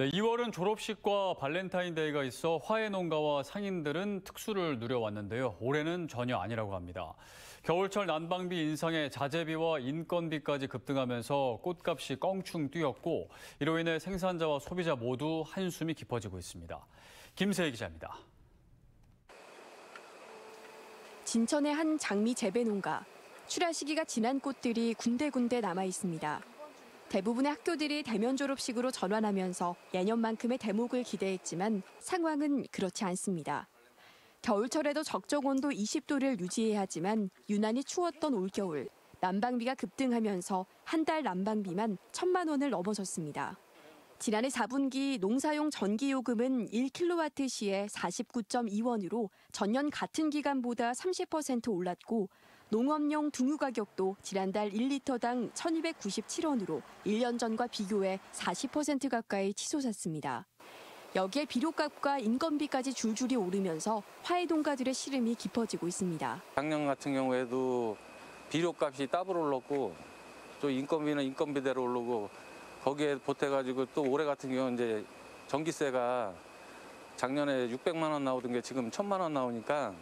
네, 2월은 졸업식과 발렌타인데이가 있어 화훼 농가와 상인들은 특수를 누려왔는데요. 올해는 전혀 아니라고 합니다. 겨울철 난방비 인상에 자재비와 인건비까지 급등하면서 꽃값이 껑충 뛰었고 이로 인해 생산자와 소비자 모두 한숨이 깊어지고 있습니다. 김세희 기자입니다. 진천의 한 장미 재배 농가. 출하 시기가 지난 꽃들이 군데군데 남아 있습니다. 대부분의 학교들이 대면 졸업식으로 전환하면서 예년만큼의 대목을 기대했지만 상황은 그렇지 않습니다. 겨울철에도 적정 온도 20도를 유지해야 하지만 유난히 추웠던 올겨울, 난방비가 급등하면서 한 달 난방비만 1,000만 원을 넘어섰습니다. 지난해 4분기 농사용 전기요금은 1kWh에 49.2원으로 전년 같은 기간보다 30% 올랐고 농업용 등유 가격도 지난달 1리터당 1,297원으로 1년 전과 비교해 40% 가까이 치솟았습니다. 여기에 비료값과 인건비까지 줄줄이 오르면서 화훼 농가들의 시름이 깊어지고 있습니다. 작년 같은 경우에도 비료값이 더블 올랐고 또 인건비는 인건비대로 오르고 거기에 보태가지고 또 올해 같은 경우는 이제 전기세가 작년에 600만 원 나오던 게 지금 1,000만 원 나오니까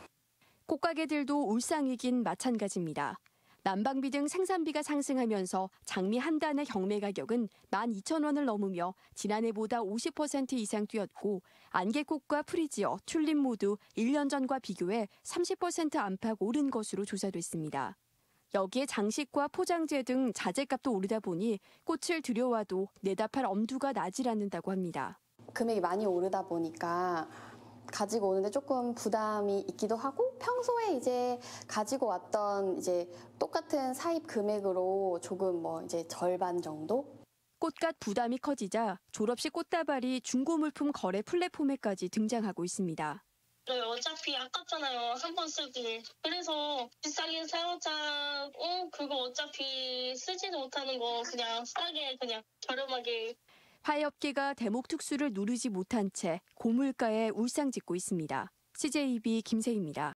꽃가게들도 울상이긴 마찬가지입니다. 난방비 등 생산비가 상승하면서 장미 한 단의 경매 가격은 12,000원을 넘으며 지난해보다 50% 이상 뛰었고 안개꽃과 프리지어, 튤립 모두 1년 전과 비교해 30% 안팎 오른 것으로 조사됐습니다. 여기에 장식과 포장재 등 자재값도 오르다 보니 꽃을 들여와도 내다 팔 엄두가 나질 않는다고 합니다. 금액이 많이 오르다 보니까 가지고 오는데 조금 부담이 있기도 하고 평소에 이제 가지고 왔던 이제 똑같은 사입 금액으로 조금 이제 절반 정도? 꽃값 부담이 커지자 졸업식 꽃다발이 중고 물품 거래 플랫폼에까지 등장하고 있습니다. 어차피 아깝잖아요. 한 번 쓰기. 그래서 비싸게 사오자. 그거 어차피 쓰지도 못하는 거 그냥 싸게 그냥 저렴하게. 화훼업계가 대목 특수를 누르지 못한 채 고물가에 울상짓고 있습니다. CJB 김세희입니다.